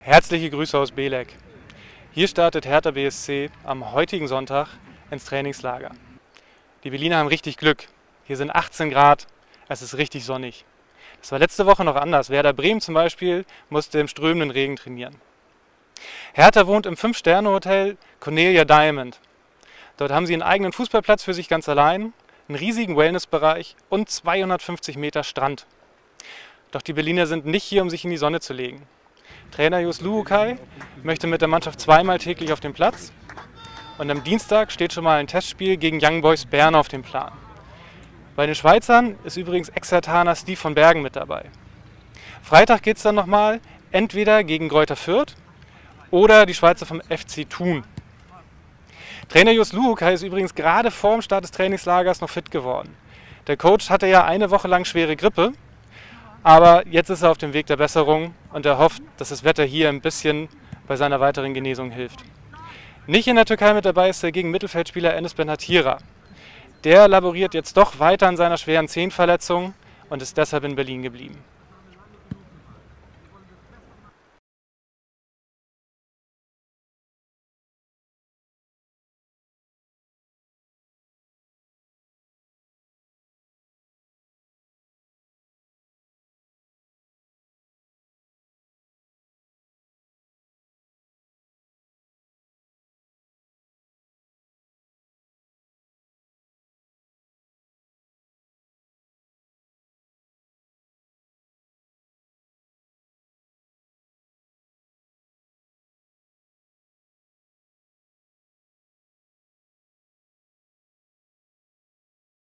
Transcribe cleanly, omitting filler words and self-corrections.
Herzliche Grüße aus Beelek. Hier startet Hertha BSC am heutigen Sonntag ins Trainingslager. Die Berliner haben richtig Glück. Hier sind 18 Grad, es ist richtig sonnig. Das war letzte Woche noch anders. Werder Bremen zum Beispiel musste im strömenden Regen trainieren. Hertha wohnt im 5-Sterne-Hotel Cornelia Diamond. Dort haben sie einen eigenen Fußballplatz für sich ganz allein, einen riesigen Wellnessbereich und 250 Meter Strand. Doch die Berliner sind nicht hier, um sich in die Sonne zu legen. Trainer Jos Luhukay möchte mit der Mannschaft zweimal täglich auf dem Platz und am Dienstag steht schon mal ein Testspiel gegen Young Boys Bern auf dem Plan. Bei den Schweizern ist übrigens Ex-Herthaner Steve von Bergen mit dabei. Freitag geht es dann nochmal entweder gegen Greuther Fürth oder die Schweizer vom FC Thun. Trainer Jos Luhukay ist übrigens gerade vor dem Start des Trainingslagers noch fit geworden. Der Coach hatte ja eine Woche lang schwere Grippe, aber jetzt ist er auf dem Weg der Besserung und er hofft, dass das Wetter hier ein bisschen bei seiner weiteren Genesung hilft. Nicht in der Türkei mit dabei ist der Gegenmittelfeldspieler Enes Benhatira. Der laboriert jetzt doch weiter an seiner schweren Zehenverletzung und ist deshalb in Berlin geblieben.